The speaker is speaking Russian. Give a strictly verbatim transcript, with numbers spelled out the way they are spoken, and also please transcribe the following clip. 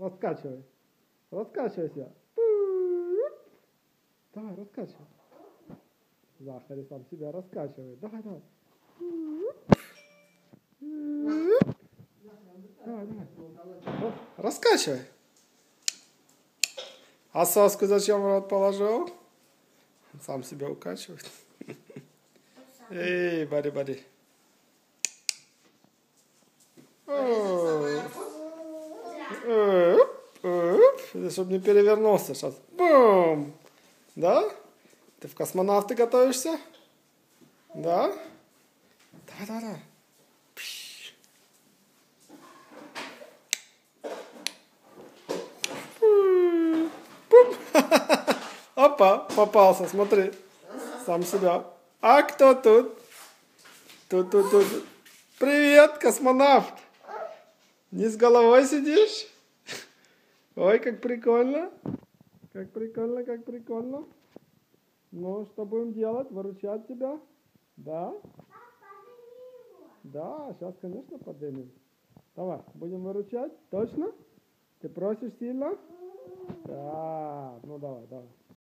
Раскачивай. Раскачивайся. Давай, раскачивай. Захарий сам себя раскачивает. Давай, давай. Давай, давай. Раскачивай. А соску зачем в рот положил? Сам себя укачивает. Эй, бади, бади. Чтобы не перевернулся сейчас. Бум! Да? Ты в космонавты готовишься? Да? Давай, давай, давай. Опа, попался, смотри. Сам себя. А кто тут? Тут, тут, тут. Привет, космонавт. Не с головой сидишь? Ой, как прикольно. Как прикольно, как прикольно. Ну, что будем делать? Выручать тебя? Да? Да, сейчас, конечно, поднимем. Давай, будем выручать? Точно? Ты просишь сильно? Да, ну давай, давай.